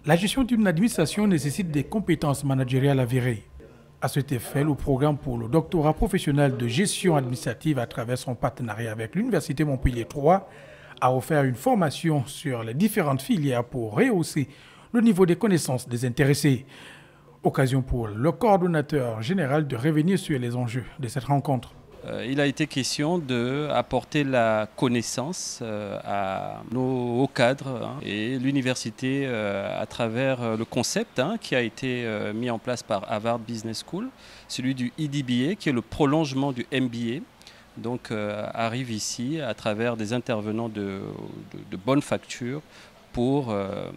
La gestion d'une administration nécessite des compétences managériales avérées. À cet effet, le programme pour le doctorat professionnel de gestion administrative à travers son partenariat avec l'Université Montpellier 3 a offert une formation sur les différentes filières pour rehausser le niveau des connaissances des intéressés. Occasion pour le coordonnateur général de revenir sur les enjeux de cette rencontre. Il a été question d'apporter la connaissance à nos hauts cadres et l'université à travers le concept qui a été mis en place par Harvard Business School, celui du EDBA qui est le prolongement du MBA. Donc arrive ici à travers des intervenants de bonne facture pour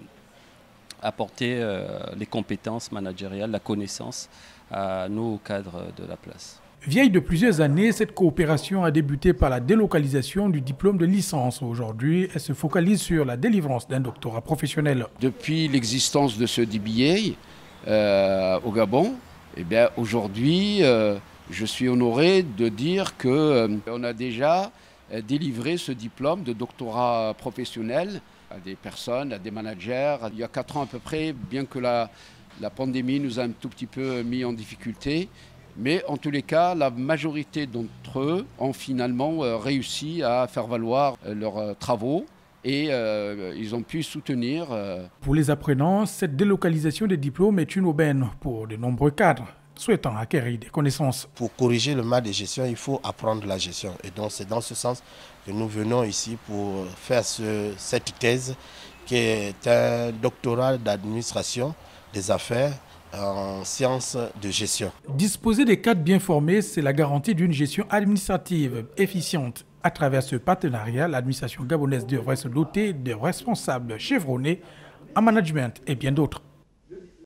apporter les compétences managériales, la connaissance à nos cadres de la place. Vieille de plusieurs années, cette coopération a débuté par la délocalisation du diplôme de licence. Aujourd'hui, elle se focalise sur la délivrance d'un doctorat professionnel. Depuis l'existence de ce DBA au Gabon, aujourd'hui, je suis honoré de dire qu'on a déjà délivré ce diplôme de doctorat professionnel à des personnes, à des managers. Il y a 4 ans à peu près, bien que la pandémie nous a un tout petit peu mis en difficulté. Mais en tous les cas, la majorité d'entre eux ont finalement réussi à faire valoir leurs travaux et ils ont pu soutenir. Pour les apprenants, cette délocalisation des diplômes est une aubaine pour de nombreux cadres souhaitant acquérir des connaissances. Pour corriger le mal de gestion, il faut apprendre la gestion. Et donc c'est dans ce sens que nous venons ici pour faire cette thèse qui est un doctorat d'administration des affaires en sciences de gestion. Disposer des cadres bien formés, c'est la garantie d'une gestion administrative efficiente. À travers ce partenariat, l'administration gabonaise devrait se doter de responsables chevronnés en management et bien d'autres.